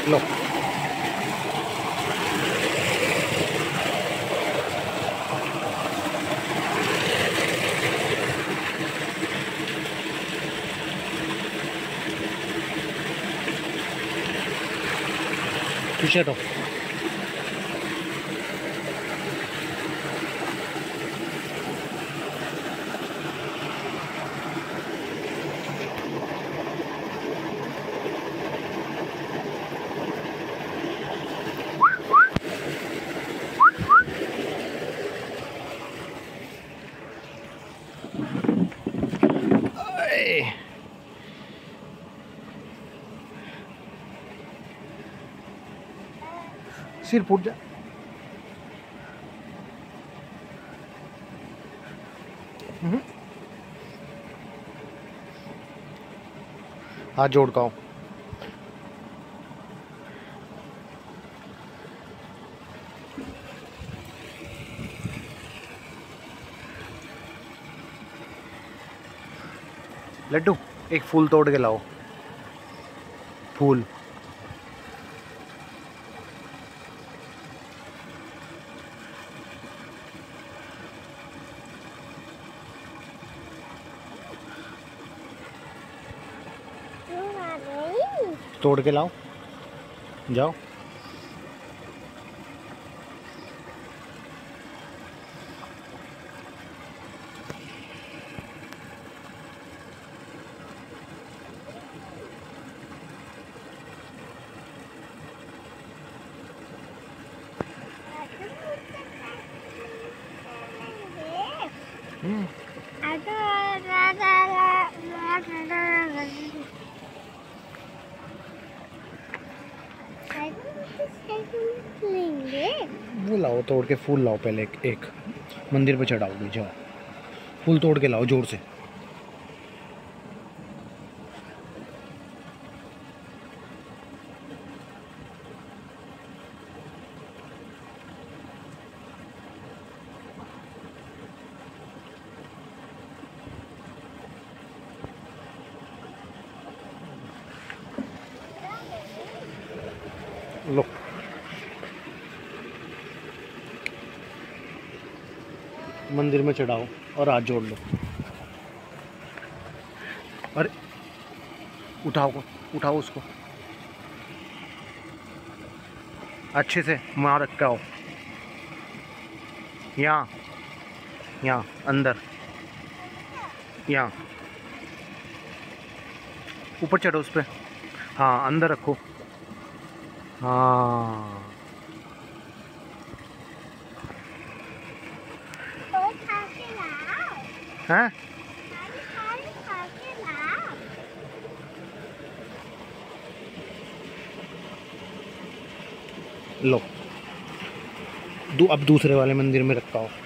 लो पीछे तो सिर फूट जा। हाथ जोड़ का लड्डू एक फूल तोड़ के लाओ। फूल तोड़ के लाओ, जाओ। वो लाओ तोड़ के, फूल लाओ पहले एक मंदिर पे चढ़ाओगे। जाओ फूल तोड़ के लाओ जोर से। लो मंदिर में चढ़ाओ और हाथ जोड़ लो। अरे उठाओ उठाओ उसको अच्छे से, वहाँ रख के आओ। यहाँ अंदर, यहाँ ऊपर चढ़ो उस पर। हाँ अंदर रखो। हाँ हैं? लो अब दूसरे वाले मंदिर में रखा हो।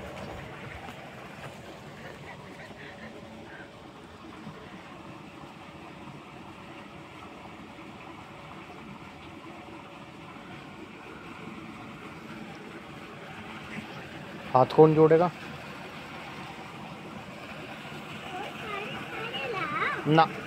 हाथ कौन जोड़ेगा? ना